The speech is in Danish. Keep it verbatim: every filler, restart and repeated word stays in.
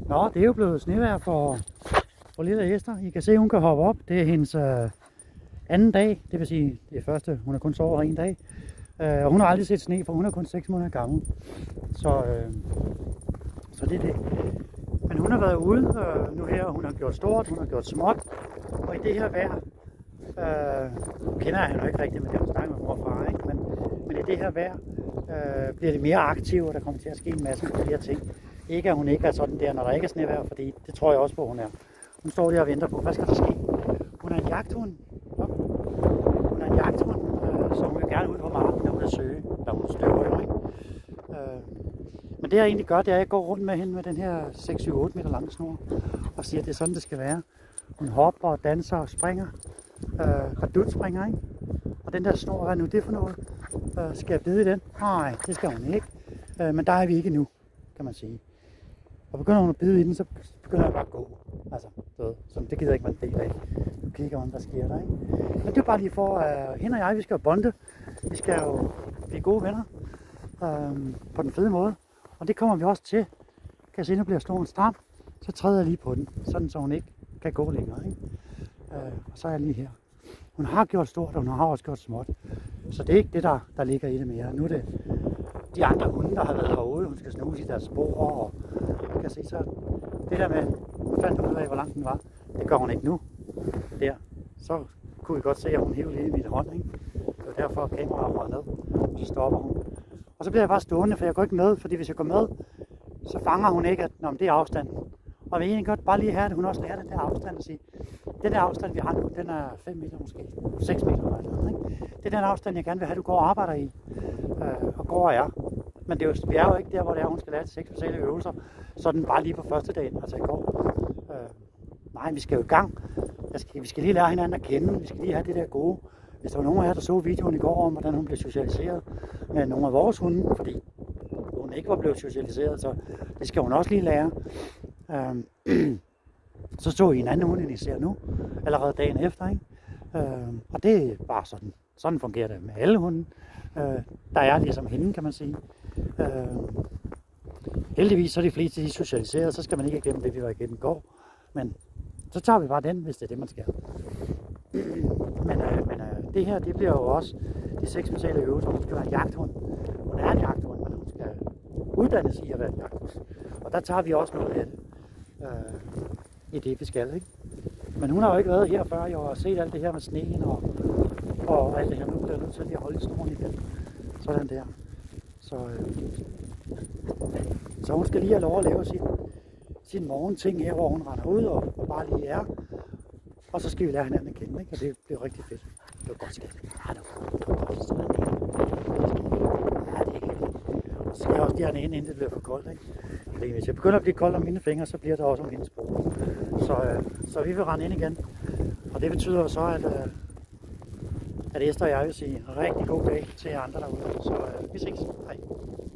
Nå, det er jo blevet snevejr for, for lille Esther. I kan se, hun kan hoppe op. Det er hendes øh, anden dag. Det vil sige, det er første. Hun har kun sovet her en dag. Øh, og hun har aldrig set sne, for hun er kun seks måneder gammel. Så, øh, så det er det. Men hun har været ude øh, nu her. Hun har gjort stort, hun har gjort småt. Og i det her vejr, øh, kender jeg hende jo ikke rigtigt, men det har hun snakket med mor og far, ikke? Men, men i det her vejr øh, bliver det mere aktivt, og der kommer til at ske en masse flere ting. Ikke at hun ikke er sådan der, når der ikke er snevejr, fordi det tror jeg også på, hun er. Hun står der og venter på, hvad skal der ske? Hun er en jagthund. Hun er en jagthund, øh, så hun vil gerne ud på marken, når hun er søge, når hun støver, ikke? Øh, men det jeg egentlig gør, det er, at jeg går rundt med hende med den her seks syv otte meter lange snor, og siger, at det er sådan, det skal være. Hun hopper og danser og springer. Øh, Kadut springer, ikke? Og den der snor, hvad er nu det for noget? Øh, skal jeg bide i den? Nej, det skal hun ikke. Øh, men der er vi ikke nu, kan man sige. Og begynder hun at bide i den, så begynder jeg bare at gå. Altså, så, så det gider ikke være en del af. Nu kigger hun, hvad sker der, ikke? Men det er bare lige for, at uh, hende og jeg, vi skal jo bonde. Vi skal jo blive gode venner. Øh, på den fede måde. Og det kommer vi også til. Kan jeg se, nu bliver snoren stram. Så træder jeg lige på den, sådan så hun ikke kan gå længere, ikke? Øh, og så er jeg lige her. Hun har gjort stort, og hun har også gjort småt. Så det er ikke det, der, der ligger i det mere. Nu er det de andre hunde, der har været herude. Hun skal snuse i deres spor, og jeg kan se så det der med, hun fandt ud af, hvor lang den var. Det gør hun ikke nu. Der. Så kunne vi godt se, at hun hævde lige i mit hånd, ikke? Det var derfor, kameraet var ned. Så stopper hun. Og så bliver jeg bare stående, for jeg går ikke med, fordi hvis jeg går med, så fanger hun ikke, at når det er afstanden. Og vi egentlig godt bare lige have, at hun også lærer den der afstand og sige, den der afstand, vi har nu, den er fem meter måske, seks meter eller noget, ikke? Det er den afstand, jeg gerne vil have, du går og arbejder i, øh, og går og er. Men det er jo, vi er jo ikke der, hvor det er, hun skal lære de seks forskellige øvelser, sådan bare lige på første dagen, altså i går. Øh, nej, vi skal jo i gang. Jeg skal, vi skal lige lære hinanden at kende, vi skal lige have det der gode. Hvis der var nogen af jer, der så videoen i går om, hvordan hun blev socialiseret med nogle af vores hunde, fordi hun ikke var blevet socialiseret, så det skal hun også lige lære. Øhm, så så I en anden hund, end I ser nu, allerede dagen efter, ikke? Øhm, og det er bare sådan, sådan fungerer det med alle hunde. Øh, der er ligesom hende, kan man sige. Øhm, heldigvis så er de fleste de socialiseret, så skal man ikke igennem det, vi var igennem i går. Men så tager vi bare den, hvis det er det, man skal. Men, øh, men øh, det her, det bliver jo også de seks basale øvelser. Hun skal være en jagthund. Hun er en jagthund, men hun skal uddannes i at være en jagthund. Og der tager vi også noget af det. Øh, i det, vi skal, ikke? Men hun har jo ikke været her før, jeg har set alt det her med sneen og, og alt det her. Nu bliver jeg nødt til at lige holde snoren igen. Sådan der. Så, øh, så hun skal lige have lov at lave sin, sin morgenting her, hvor hun render ud og, og bare lige er. Og så skal vi lære hinanden at kende, ikke? Og det bliver rigtig fedt. Det var godt skat. Ja, det var godt. Sådan der. Ja, det er ikke helt. Og så skal jeg også lige have den inde, inden det bliver for koldt, ikke? Fordi hvis jeg begynder at blive kold om mine fingre, så bliver det også om hendes brug. Så, øh, så vi vil rende ind igen. Og det betyder så, at, øh, at Esther og jeg vil sige rigtig god dag til jer andre derude. Så øh, vi ses. Hej.